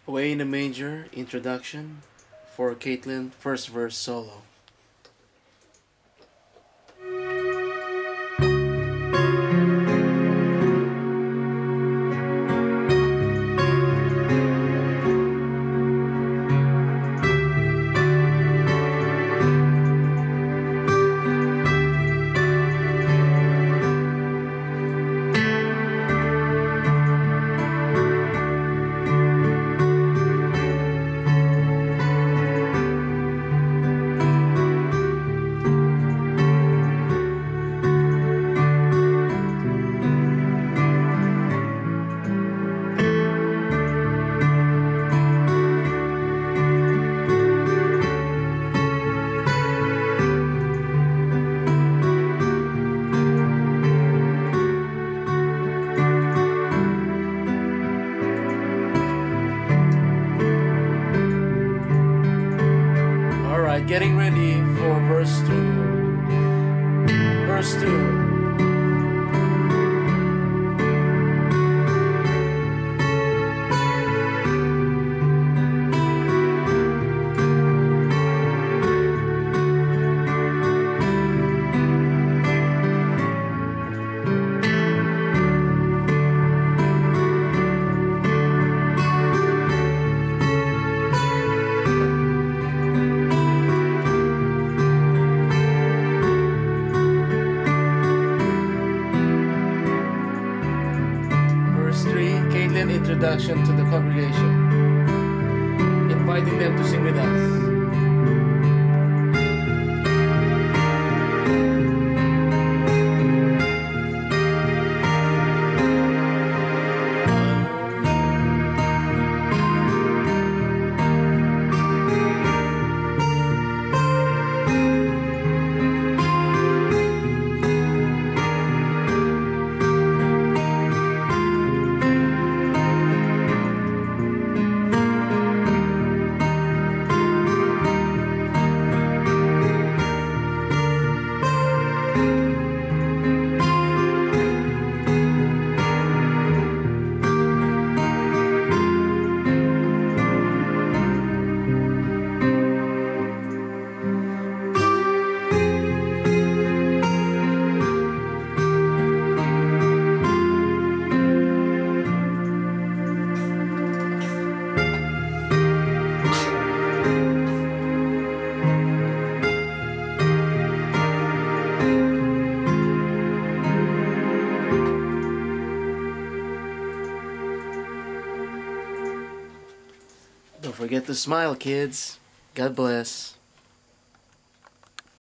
Away in a Major introduction for Caitlin, first verse solo. Alright, getting ready for verse 2. Verse 2. Introduction to the congregation, inviting them to sing with us. Don't forget to smile, kids. God bless.